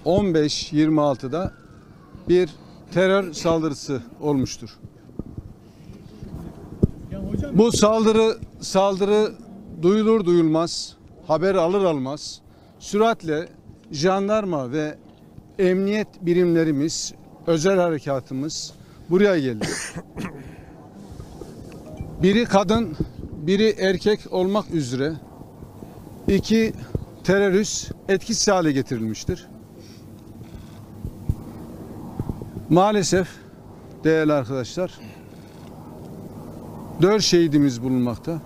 15.26'da bir terör saldırısı olmuştur. Bu saldırı duyulur duyulmaz, haber alır almaz süratle jandarma ve emniyet birimlerimiz, özel harekatımız buraya geldi. Biri kadın, biri erkek olmak üzere 2 terörist etkisiz hale getirilmiştir. Maalesef değerli arkadaşlar 4 şehidimiz bulunmakta.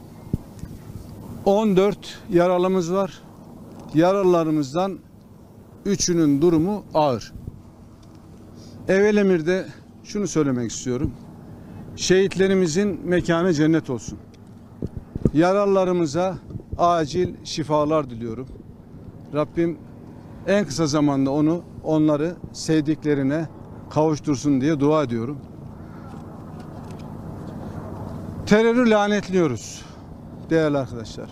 14 yaralımız var. Yaralılarımızdan 3'ünün durumu ağır. Evvelemir'de şunu söylemek istiyorum. Şehitlerimizin mekanı cennet olsun. Yaralılarımıza acil şifalar diliyorum. Rabbim en kısa zamanda onları sevdiklerine kavuştursun diye dua ediyorum. Terörü lanetliyoruz değerli arkadaşlar.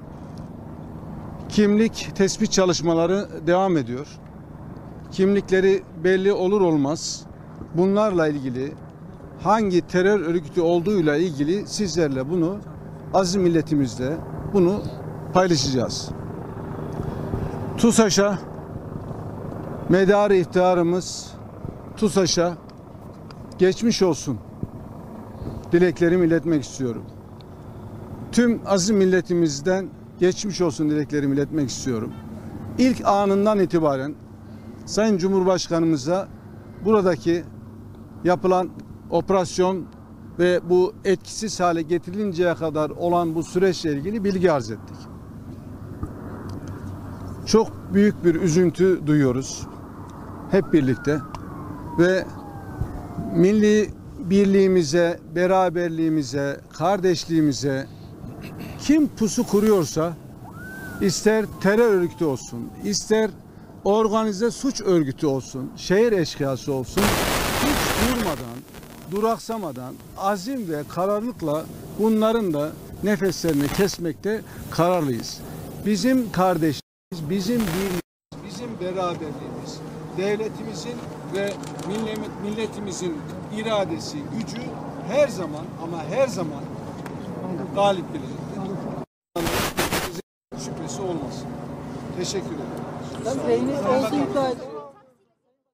Kimlik tespit çalışmaları devam ediyor. Kimlikleri belli olur olmaz bunlarla ilgili hangi terör örgütü olduğuyla ilgili sizlerle bunu aziz milletimizle bunu paylaşacağız. TUSAŞ'a medarı iftiharımız TUSAŞ'a geçmiş olsun dileklerimi iletmek istiyorum. Tüm aziz milletimizden geçmiş olsun dileklerimi iletmek istiyorum. İlk anından itibaren Sayın Cumhurbaşkanımıza buradaki yapılan operasyon ve bu etkisiz hale getirilinceye kadar olan bu süreçle ilgili bilgi arz ettik. Çok büyük bir üzüntü duyuyoruz hep birlikte ve milli birliğimize, beraberliğimize, kardeşliğimize kim pusu kuruyorsa, ister terör örgütü olsun, ister organize suç örgütü olsun, şehir eşkıyası olsun, hiç durmadan, duraksamadan, azim ve kararlılıkla bunların da nefeslerini kesmekte kararlıyız. Bizim kardeşliğimiz, bizim birliğimiz, bizim beraberliğimiz, devletimizin ve milletimizin iradesi, gücü her zaman ama her zaman galip gelecek. Şüphesi olmasın. Teşekkür ederim.